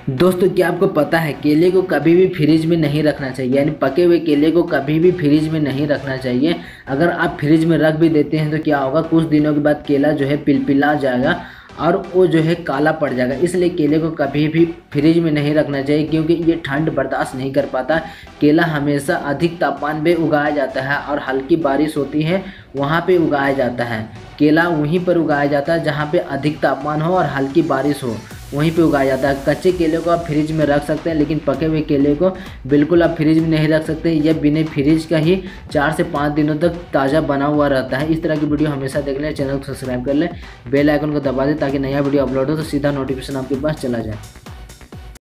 दोस्तों क्या आपको पता है केले को कभी भी फ्रिज में नहीं रखना चाहिए, यानी पके हुए केले को कभी भी फ्रिज में नहीं रखना चाहिए। अगर आप फ्रिज में रख भी देते हैं तो क्या होगा, कुछ दिनों के बाद केला जो है पिलपिला जाएगा और वो जो है काला पड़ जाएगा। इसलिए केले को कभी भी फ्रिज में नहीं रखना चाहिए, क्योंकि ये ठंड बर्दाश्त नहीं कर पाता। केला हमेशा अधिक तापमान पे उगाया जाता है और हल्की बारिश होती है वहाँ पे उगाया जाता है। केला वहीं पर उगाया जाता है जहाँ पे अधिक तापमान हो और हल्की बारिश हो, वहीं पे उगाया जाता है। कच्चे केले को आप फ्रिज में रख सकते हैं, लेकिन पके हुए केले को बिल्कुल आप फ्रिज में नहीं रख सकते। यह बिना फ्रिज का ही 4 से 5 दिनों तक ताज़ा बना हुआ रहता है। इस तरह की वीडियो हमेशा देखने लिए चैनल को सब्सक्राइब कर लें, बेल आइकन को दबा दें ताकि नया वीडियो अपलोड हो तो सीधा नोटिफिकेशन आपके पास चला जाए।